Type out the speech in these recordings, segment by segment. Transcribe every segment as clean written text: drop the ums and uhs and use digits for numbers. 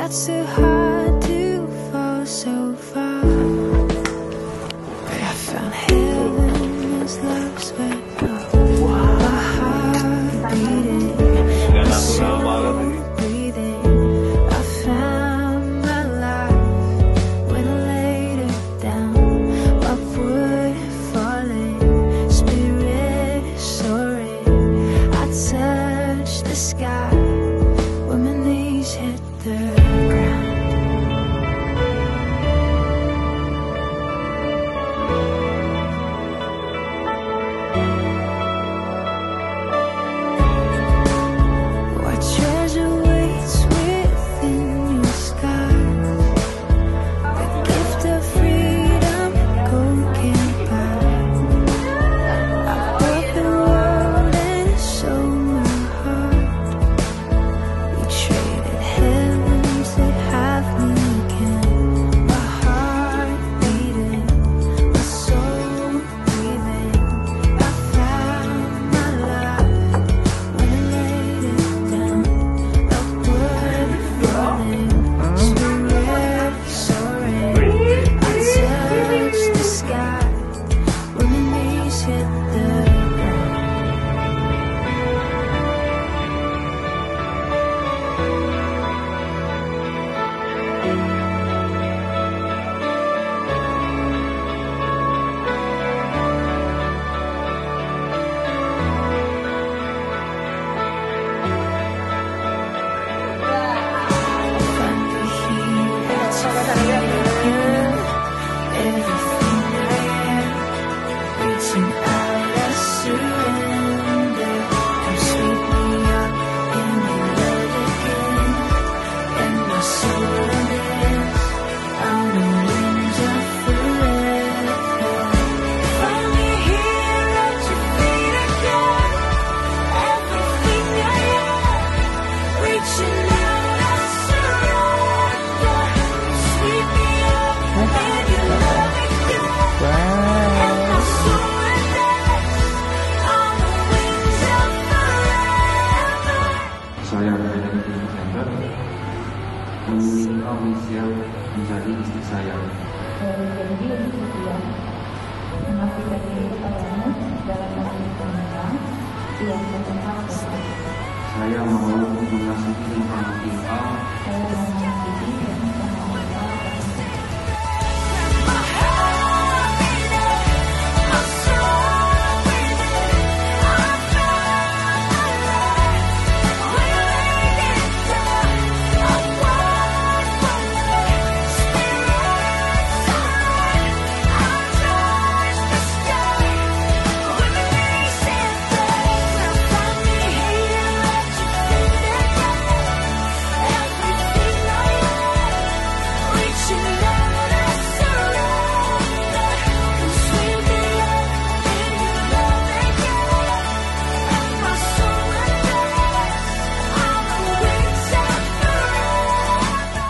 What's too hard to fall so far? But I found heaven is love's where my heart beating, my soul breathing. I found my life when I laid it down. Upward falling, spirit soaring. I touch the sky when my knees hit the ground. What treasure waits within your skies? The gift of freedom gold can't buy. I broke the world and sold my heart. We traded heavens that have me again. My heart beating, my soul breathing. I found my life when I laid it down. Upward falling, spirit soaring. I touched the sky when my knees hit the ground. Finally here to feel again. Everything I am, reaching out, I surrender. Come sweep me up in your love again. And my soul is on the wings of forever. Finally here at your feet again. Everything I am, reaching out, I surrender. Sweep me up in your love again. And my soul is on the wings of forever. Saya Benedict Center menginginkan Michelle menjadi istri saya. Janji untuk setia, mengabdi bagi kepadamu dalam kasih pernikahan yang bertentang bersama. Saya mau mengasihi dan mengabdi Allah. Saya mau mengasihi dan mengabdi Allah. My heart beating, my soul breathing. I found my life when I laid it down. Upward falling, spirit soaring. I touched the sky when my knees hit the ground. Finally here at your feet again. Everything I am, reaching out, I surrender. Come sweep me up in your love again. And my soul is on the wings of forever.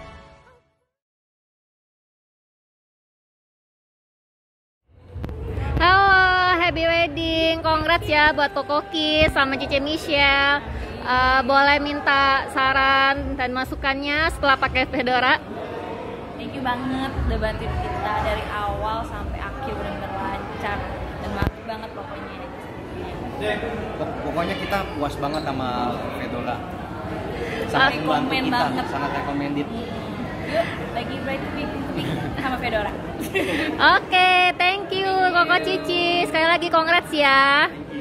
Halo, happy wedding, congrats ya buat Koko Kiss sama Cici Michelle. Boleh minta saran dan masukannya setelah pakai fedora? Thank you banget udah bantuin kita dari awal sampai akhir, benar-benar lancar dan makasih banget pokoknya. Pokoknya kita puas banget sama Fedora. Sangat membantu Rekomen kita, banget. sangat recommended. Yuk, lagi bright to be sama Fedora. Oke, thank you Koko Cici. Sekali lagi congrats ya.